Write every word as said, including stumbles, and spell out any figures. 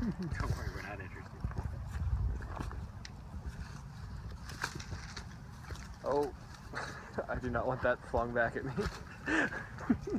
Don't worry, we're not interested. Oh, I do not want that flung back at me.